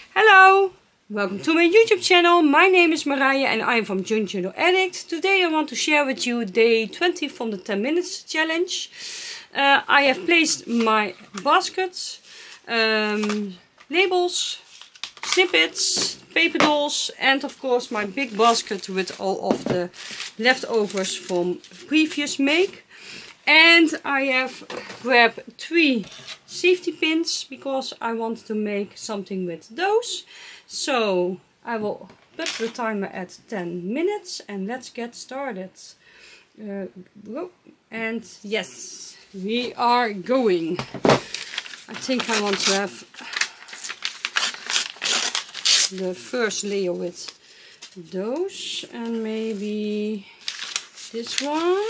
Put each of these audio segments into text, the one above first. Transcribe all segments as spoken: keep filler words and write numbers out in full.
Hello! Welcome to my YouTube channel. My name is Marije and I am from Junjudo Addict. Today I want to share with you day twenty from the ten minutes challenge. Uh, I have placed my baskets, um, labels, snippets, paper dolls and of course my big basket with all of the leftovers from previous make. And I have grabbed three safety pins because I want to make something with those. So I will put the timer at ten minutes and let's get started. Uh, and yes, we are going. I think I want to have the first layer with those and maybe this one.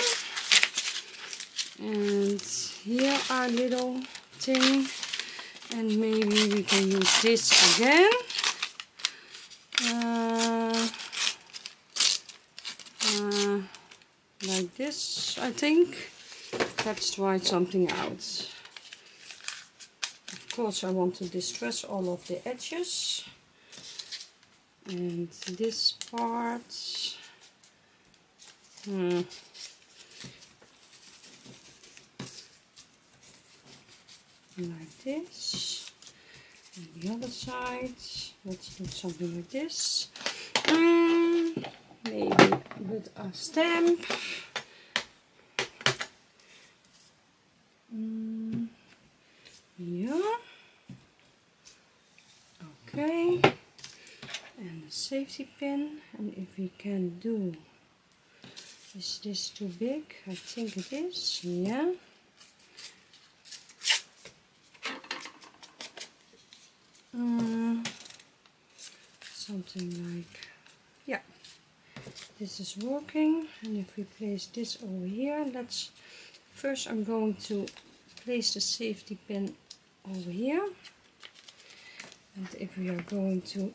And here are little thing, and maybe we can use this again. Uh, uh, like this, I think. Let's try something out. Of course, I want to distress all of the edges, and this part. Hmm. Like this, and the other side, let's do something like this, mm, maybe with a stamp, mm, yeah, okay, and a safety pin, and if we can do, is this too big? I think it is, yeah. Um, something like, yeah, this is working. And if we place this over here, let's first I'm going to place the safety pin over here, and if we are going to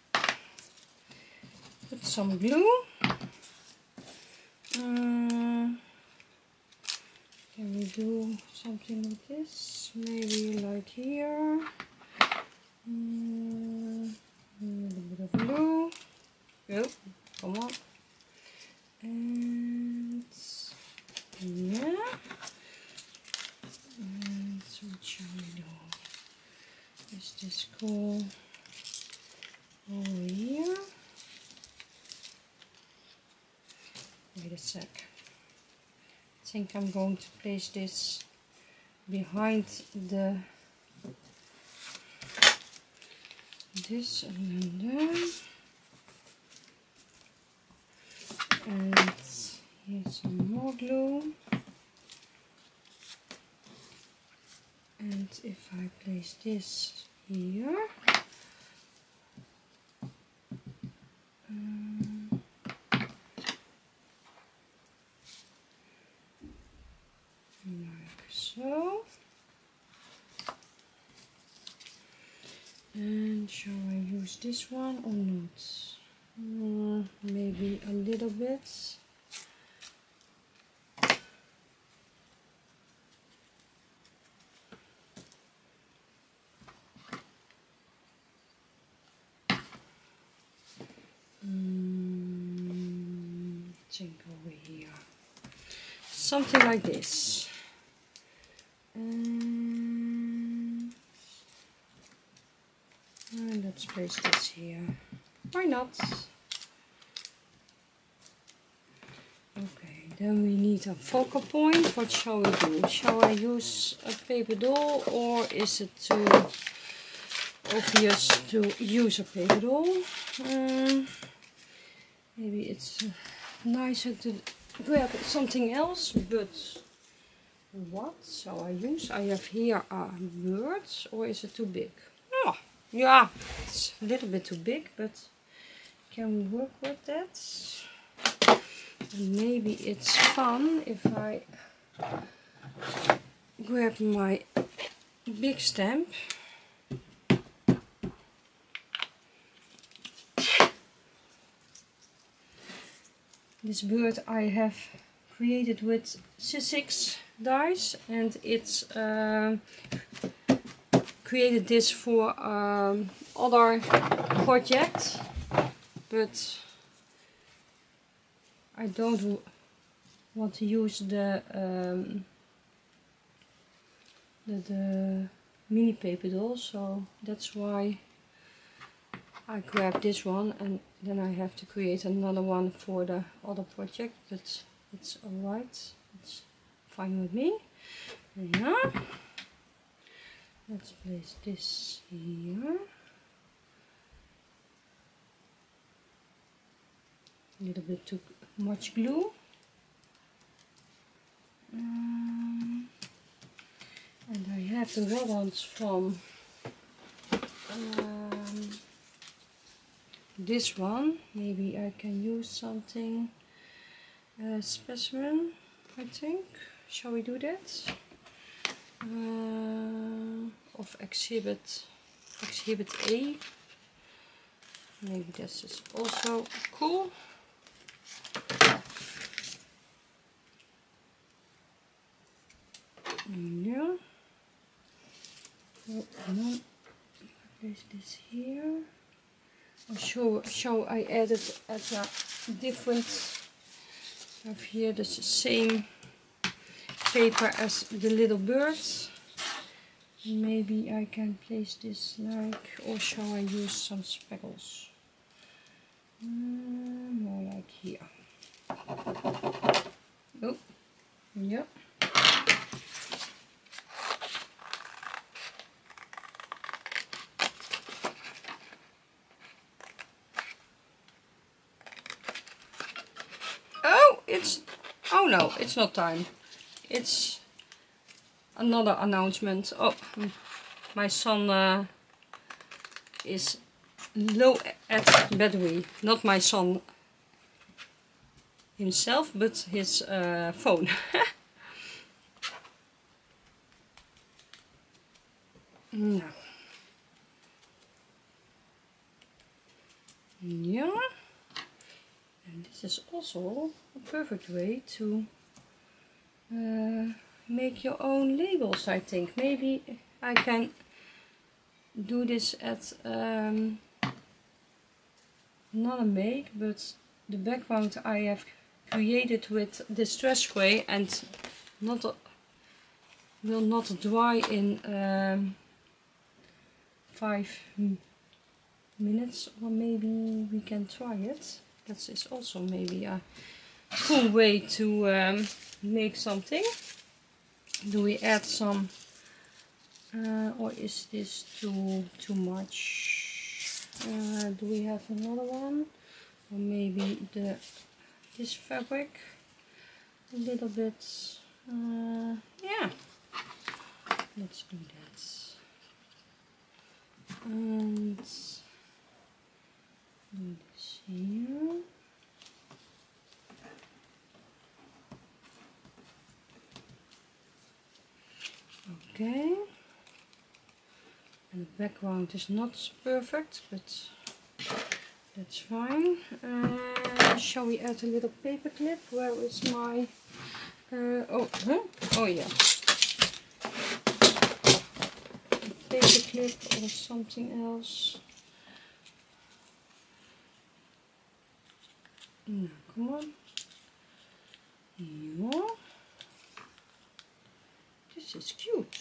put some glue, um, can we do something like this, maybe like here. Mm, a little bit of glue. Oh, come on. And yeah. And what shall we do? Is this cool over here? Wait a sec. I think I'm going to place this behind the this and then there, and here's some more glue, and if I place this here, um, like so. And shall I use this one or not? Uh, maybe a little bit. Mm, I think over here. Something like this. And And let's place this here. Why not? Okay, then we need a focal point. What shall we do? Shall I use a paper doll or is it too obvious to use a paper doll? Um, maybe it's uh, nicer to grab something else, but what shall I use? I have here a bird, or is it too big? Oh. Yeah, it's a little bit too big, but can we work with that? And maybe it's fun if I grab my big stamp. This bird I have created with C six dies, and it's uh, created this for um, other projects, but I don't want to use the um, the, the mini paper doll, so that's why I grabbed this one, and then I have to create another one for the other project, but it's alright, it's fine with me. Yeah, let's place this here. A little bit too much glue. Um, and I have the rub-ons from um, this one. Maybe I can use something uh, specimen, I think. Shall we do that? Uh, of exhibit exhibit A. Maybe this is also cool. Yeah. Oh, no. Place this here. Oh, show, show I added at a different. I have here the same paper as the little birds. Maybe I can place this like, or shall I use some speckles? Mm, more like here. Oh, yeah. Oh, it's, oh no, it's not time. It's another announcement. Oh, my son uh, is low at battery. Not my son himself, but his uh, phone. No. Yeah. And this is also a perfect way to uh, make your own labels, I think. Maybe I can do this at um, not a make, but the background I have created with Distress Spray and not a, will not dry in um, five minutes, or maybe we can try it. That is also maybe a cool way to um, make something. Do we add some, uh, or is this too too much? Uh, do we have another one, or maybe the this fabric a little bit? Uh, yeah, let's do that. And do this here. Okay, and the background is not perfect, but that's fine. Uh, shall we add a little paper clip? Where is my... Uh, oh, huh? Oh yeah. A paper clip or something else. No, come on. Yeah. This is cute.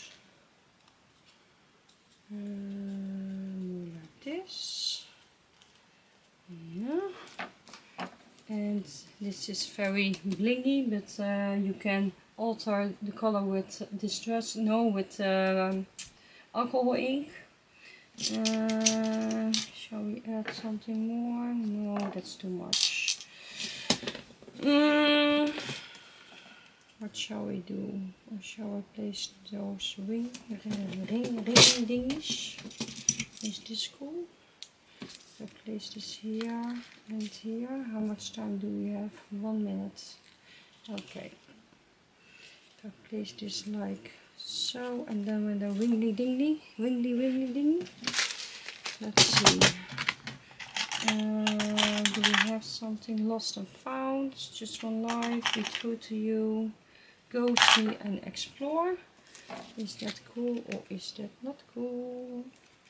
Uh, more like this. Yeah. And this is very blingy, but uh, you can alter the color with Distress, no, with um, alcohol ink. Uh, shall we add something more? No, that's too much. Mm, what shall we do? Or shall I place those ring, ring, ring, ring dings? Is this cool? So place this here and here. How much time do we have? One minute. Okay. So place this like so, and then with a ringly dingly, ringly ringly ding. Let's see. Uh, do we have something lost and found? Just one life. Be true to you. Go see and explore. Is that cool or is that not cool?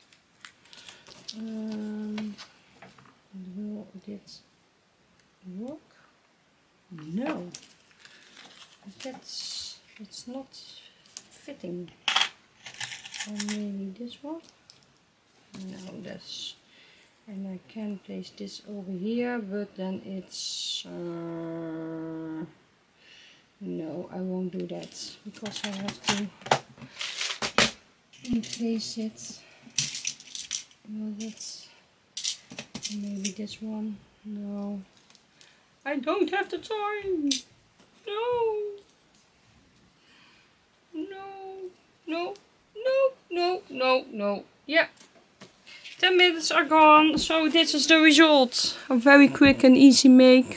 Um, will this work? No. That's it's not fitting. Or maybe this one? No, that's, and I can place this over here, but then it's uh, no, I won't do that because I have to place it. Well, that's maybe this one. No, I don't have the time. No, no, no, no, no, no, no. Yeah, ten minutes are gone. So this is the result. A very quick and easy make.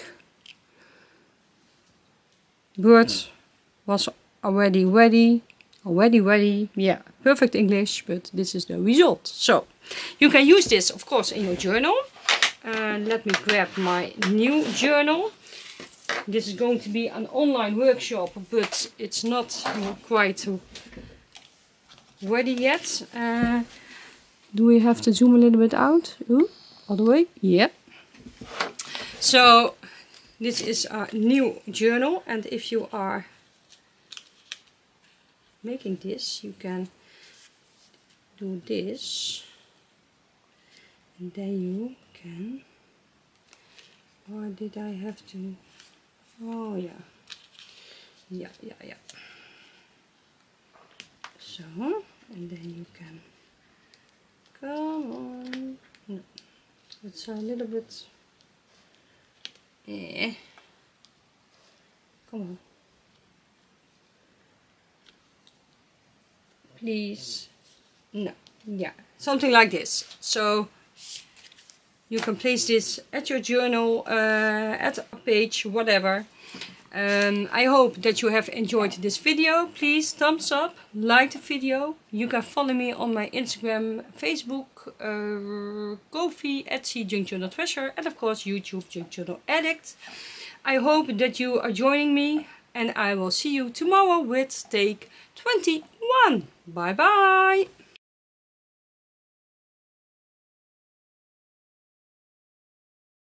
Bird was already ready. Already ready. Yeah, perfect English, but this is the result. So you can use this, of course, in your journal. Uh, let me grab my new journal. This is going to be an online workshop, but it's not quite ready yet. Uh, do we have to zoom a little bit out? Ooh, all the way? Yeah. So this is a new journal, and if you are making this, you can do this, and then you can, or did I have to, oh yeah, yeah, yeah, yeah, so, and then you can, come on, no, it's a little bit, eh, come on, please, no, yeah, something like this. So you can place this at your journal, uh, at a page, whatever. Um, I hope that you have enjoyed this video. Please thumbs up, like the video. You can follow me on my Instagram, Facebook, uh, Ko-fi, Etsy, Junk Journal Treasure, and of course YouTube, Junk Journal Addict. I hope that you are joining me, and I will see you tomorrow with take twenty-one. Bye bye!